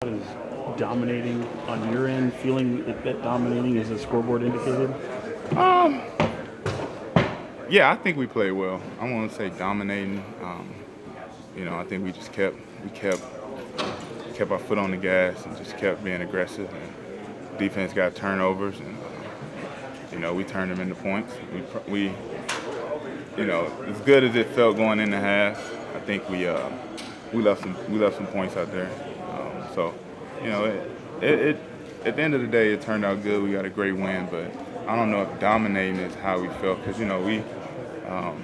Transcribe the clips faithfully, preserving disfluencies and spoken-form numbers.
is dominating on your end, feeling that, that dominating as the scoreboard indicated? Um, yeah, I think we played well. I want to say dominating. Um, you know, I think we just kept we kept kept our foot on the gas and just kept being aggressive. And defense got turnovers, and uh, you know, we turned them into points. We we you know, as good as it felt going in the half, I think we uh, we left some we left some points out there. Um, so, you know, it, it, it at the end of the day, it turned out good. We got a great win, but I don't know if dominating is how we felt, because you know we um,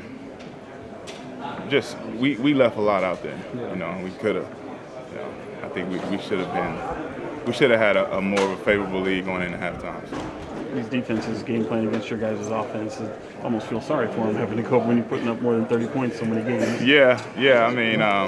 just we, we left a lot out there. You know, we could have. You know, I think we, we should have been we should have had a, a more of a favorable lead going into halftime. So. These defenses game plan against your guys' offense, it almost feel sorry for them having to go when you're putting up more than thirty points so many games. Yeah, yeah. I mean, um,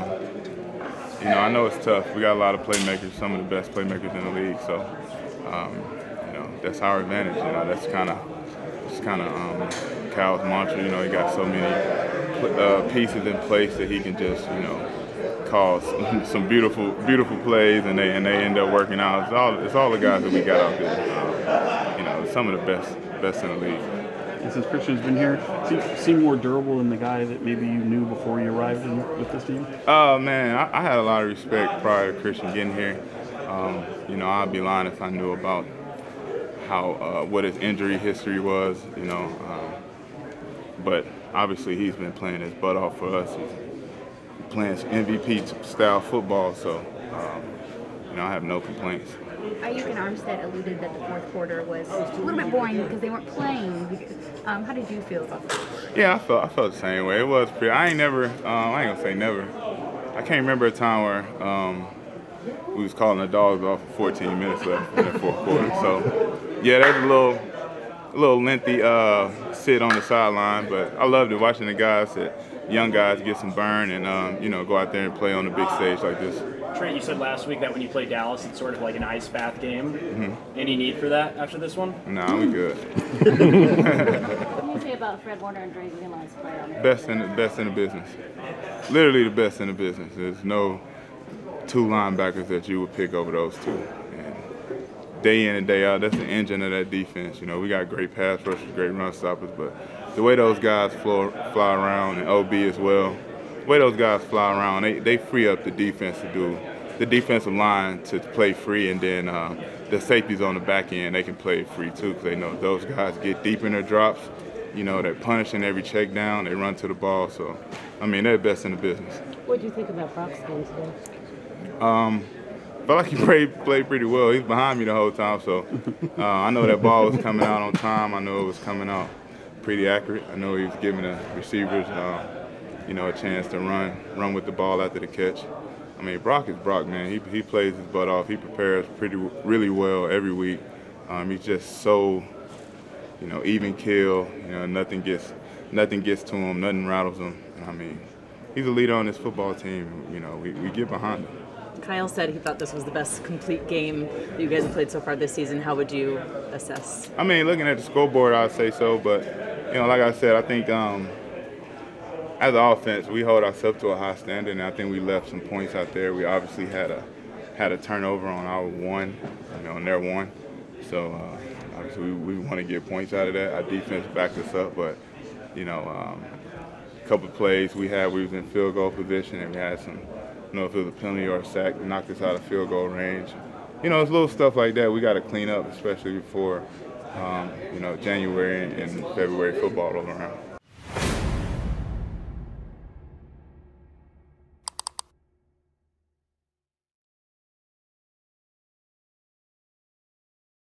you know, I know it's tough. We got a lot of playmakers, some of the best playmakers in the league. So, um, you know, that's our advantage. You know, that's kind of it's kind of um, Cal's mantra. You know, he got so many uh, pieces in place that he can just, you know, cause some beautiful, beautiful plays, and they and they end up working out. It's all it's all the guys that we got out there. Um, you know, some of the best best in the league. And since Christian's been here, seem, seem more durable than the guy that maybe you knew before you arrived in, with this team? Oh, uh, man, I, I had a lot of respect prior to Christian getting here. Um, you know, I'd be lying if I knew about how uh, what his injury history was. You know, um, but obviously he's been playing his butt off for us. He's playing some M V P style football, so um, you know, I have no complaints. Ayuk and Armstead alluded that the fourth quarter was a little bit boring because they weren't playing. Um, how did you feel about that? Yeah, I felt I felt the same way. It was pretty. I ain't never. Um, I ain't gonna say never. I can't remember a time where um, we was calling the dogs off with fourteen minutes left in the fourth quarter. So yeah, there's a little, a little lengthy uh, sit on the sideline, but I loved it watching the guys, that young guys, get some burn and um, you know, go out there and play on a big stage like this. Trent, you said last week that when you play Dallas, it's sort of like an ice bath game. Mm-hmm. Any need for that after this one? Nah, we good. What can you say about Fred Warner and Dre Greenlaw's play on the Best in the best in the business. Literally the best in the business. There's no two linebackers that you would pick over those two. And day in and day out, that's the engine of that defense. You know, we got great pass rushers, great run stoppers, but the way those guys flow, fly around, and O B as well, the way those guys fly around, they, they free up the defense to do, the defensive line to play free, and then uh, the safeties on the back end, they can play free too, because they know those guys get deep in their drops. You know, they're punishing every check down, they run to the ball. So, I mean, they're best in the business. What do you think about Brock's game today? Um, I felt like he played, played pretty well. He's behind me the whole time, so uh, I know that ball was coming out on time. I know it was coming out pretty accurate. I know he was giving the receivers, uh, you know, a chance to run, run with the ball after the catch. I mean, Brock is Brock, man. He he plays his butt off. He prepares pretty really well every week. Um, he's just so, you know, even kill. You know, nothing gets nothing gets to him. Nothing rattles him. I mean, he's a leader on this football team. You know, we, we get behind him. Kyle said he thought this was the best complete game that you guys have played so far this season. How would you assess? I mean, looking at the scoreboard, I'd say so. But, you know, like I said, I think um, as an offense, we hold ourselves to a high standard, and I think we left some points out there. We obviously had a had a turnover on our one, you know, on their one. So, uh, obviously, we, we want to get points out of that. Our defense backed us up, but, you know, um, a couple of plays we had, we was in field goal position, and we had some, I don't know if it was a penalty or a sack, knocked us out of field goal range. You know, it's little stuff like that we got to clean up, especially before, um, you know, January and February football roll around.